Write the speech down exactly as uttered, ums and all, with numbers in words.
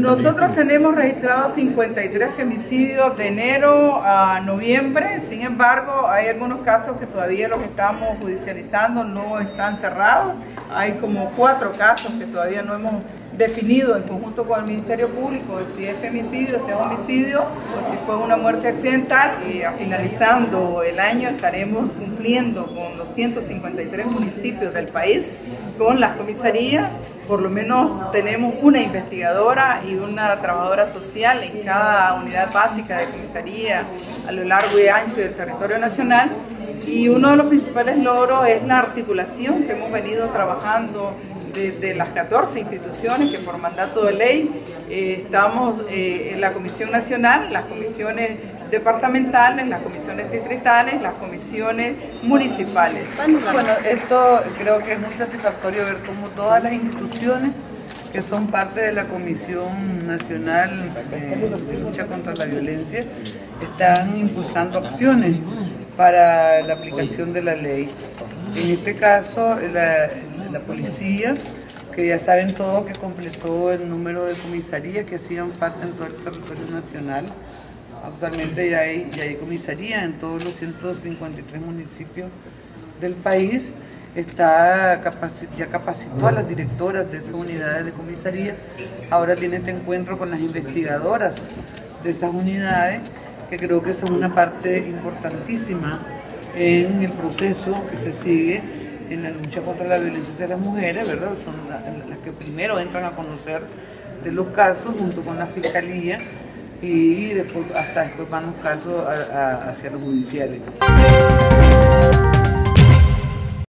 Nosotros tenemos registrados cincuenta y tres femicidios de enero a noviembre. Sin embargo, hay algunos casos que todavía los estamos judicializando, no están cerrados. Hay como cuatro casos que todavía no hemos definido en conjunto con el Ministerio Público de si es femicidio, si es homicidio o si fue una muerte accidental. Y finalizando el año estaremos cumpliendo con los ciento cincuenta y tres municipios del país con las comisarías. Por lo menos tenemos una investigadora y una trabajadora social en cada unidad básica de comisaría a lo largo y ancho del territorio nacional. Y uno de los principales logros es la articulación que hemos venido trabajando desde las catorce instituciones que por mandato de ley eh, estamos eh, en la Comisión Nacional, las comisiones departamentales, las comisiones distritales, las comisiones municipales. Bueno, esto creo que es muy satisfactorio ver cómo todas las instituciones que son parte de la Comisión Nacional eh, de Lucha contra la Violencia están impulsando acciones para la aplicación de la ley. En este caso, la, la policía, que ya saben todo que completó el número de comisarías que hacían falta en todo el territorio nacional. Actualmente ya hay, ya hay comisaría en todos los ciento cincuenta y tres municipios del país. Está capaci ya capacitó a las directoras de esas unidades de comisaría. Ahora tiene este encuentro con las investigadoras de esas unidades, que creo que son una parte importantísima en el proceso que se sigue en la lucha contra la violencia hacia las mujeres, ¿verdad? Son las, las que primero entran a conocer de los casos junto con la fiscalía y después, hasta después van los casos a, a, hacia los judiciales.